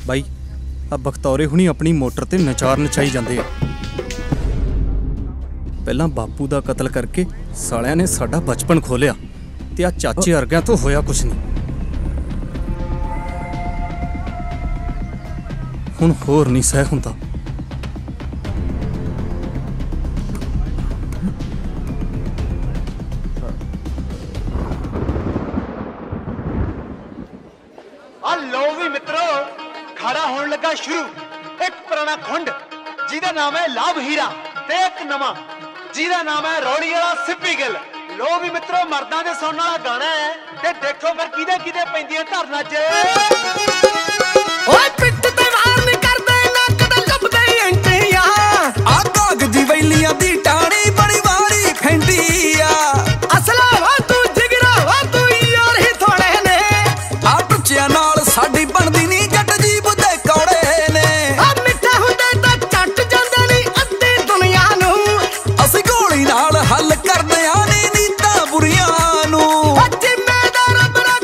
ਬਾਈ ਆ ਬਖਤੌਰੇ ਹੁਣੀ ਆਪਣੀ ਮੋਟਰ ਤੇ ਨਚਾਰ ਨਚਾਈ ਜਾਂਦੇ ਆ। ਪਹਿਲਾਂ ਬਾਪੂ ਦਾ ਕਤਲ ਕਰਕੇ ਸਾਲਿਆਂ ਨੇ ਸਾਡਾ ਬਚਪਨ ਖੋਲਿਆ ਤੇ ਆ ਚਾਚੇ ਵਰਗਿਆਂ ਤੋਂ ਹੋਇਆ ਕੁਛ ਨਹੀਂ। ਹੁਣ ਹੋਰ ਨਹੀਂ ਸਹਿ ਹੁੰਦਾ। लो भी मित्रों खड़ा होने लगा शुरू एक पुराना खुंड जिहदा नाम है लाभ हीरा ते एक नवा जिहदा नाम है रौड़ी वाला सिप्पी गिल। लो भी मित्रों मर्दां दे सुनने वाला गाना है ते देखो फिर किदे किदे पैंदियां धरना च। ओए पिट ते वार नहीं करदे ना कदे लभदे एंटियां आ काग दी वैलियां दी टाणी बड़ी वारी फैंदी आ असला वा तू जिगरा वा तू यार ही थोड़े ने आ टुचिया नाल साडी बनदी नी जट जीब दे कौड़े ने आ मिठा हुंदे तां चट जांदे नी अद्धी दुनिया नूं असीं गोली नाल हल करदे आ नी नीतां बुरियां नूं। जिम्मेदार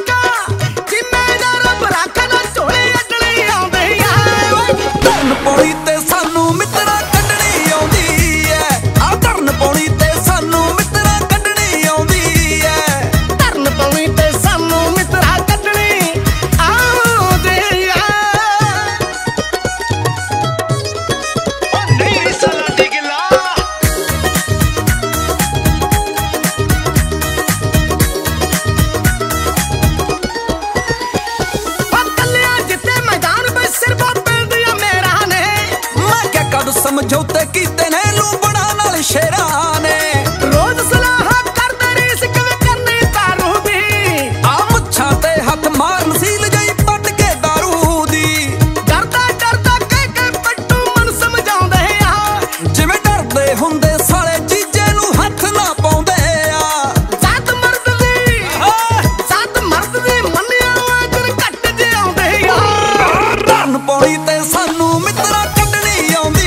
बराका ना झोले अडली आउंदे आ धरन पौड़ी ते सानू मित्रा कड्डणी आउंदी ऐ आ धरन पौड़ी ते सानू मित्रा कड्डणी आउंदी ऐ धरन पौड़ी ते सानू मित्रा कड्डणी समझौते कीते ने लूबड़ा नाल शेरां ने रोज सलाह करदे रीस किवें करनी तारू दी आ मुच्छां ते हथ मार नसील जई पट के दारू दी डरदा डरदा कह पट्टू मन समझाउंदे आ जिवें डरदे हुंदे साले चीजे नूं हथ ना पाउंदे आ सत मर्द दी मन्निया अगर घट जे आउंदे आ धरन पौड़ी ते सानू मित्रा कड्डणी आउंदी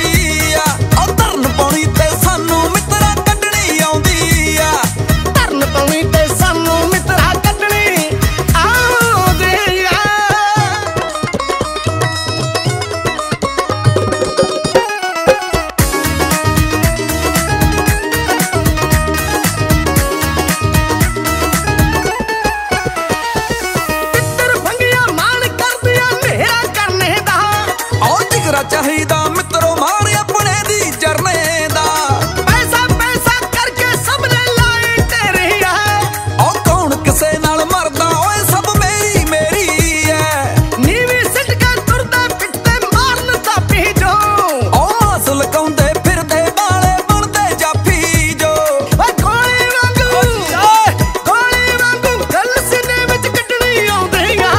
चाहिदा मित्रों मार अपने दी जरने दा पैसा पैसा करके सब ने लाए तेरे है और कौन किसे नाल मरदा ओए सब मेरी मेरी है नीवी सिट के तुरदे पिटते मारन दा पी जो ओ मास लकाउंदे फिरदे बाले बनदे जाफी जो ओए गोली वांगू गल सीने विच कड्डणी आउंदी है।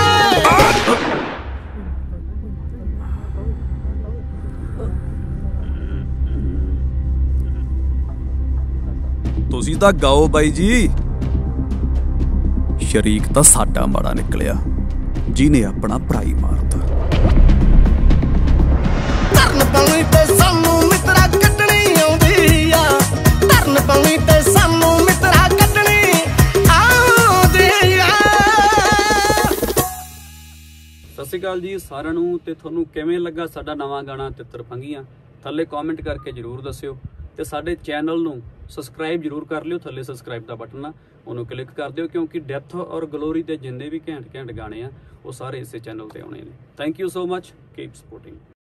ਤੁਸੀਂ ਤਾਂ ਗਾਓ ਬਾਈ ਜੀ। ਸ਼ਰੀਕ ਤਾਂ ਸਾਡਾ ਮਾੜਾ ਨਿਕਲਿਆ ਜਿਹਨੇ ਆਪਣਾ ਭਰਾਈ ਮਾਰਤਾ। ਧਰਨ ਪੌਣੀ ਤੇ ਸਾਨੂੰ ਮਿੱਤਰਾ ਕੱਢਣੀ ਆਉਂਦੀ ਆ ਧਰਨ ਪੌਣੀ ਤੇ ਸਾਨੂੰ ਮਿੱਤਰਾ ਕੱਢਣੀ ਆਉਂਦੀ ਆ। ਸਤਿ ਸ਼੍ਰੀ ਅਕਾਲ ਜੀ ਸਾਰਿਆਂ ਨੂੰ ਤੇ ਤੁਹਾਨੂੰ ਕਿਵੇਂ ਲੱਗਾ ਸਾਡਾ ਨਵਾਂ ਗਾਣਾ ਤਿੱਤਰ ਫੰਗੀਆਂ ਥੱਲੇ ਕਮੈਂਟ ਕਰਕੇ ਜਰੂਰ ਦੱਸਿਓ ਤੇ ਸਾਡੇ ਚੈਨਲ ਨੂੰ ਸਬਸਕ੍ਰਾਈਬ ਜਰੂਰ ਕਰ ਲਿਓ। ਥੱਲੇ ਸਬਸਕ੍ਰਾਈਬ ਦਾ ਬਟਨ ਆ ਉਹਨੂੰ ਕਲਿੱਕ ਕਰ ਦਿਓ ਕਿਉਂਕਿ ਡੈਥ ਔਰ ਗਲੋਰੀ ਤੇ ਜਿੰਨੇ ਵੀ ਘੈਂਟ ਗਾਣੇ ਆ ਉਹ ਸਾਰੇ ਇਸੇ ਚੈਨਲ ਤੇ ਆਉਣੇ ਨੇ। Thank you so much, keep supporting.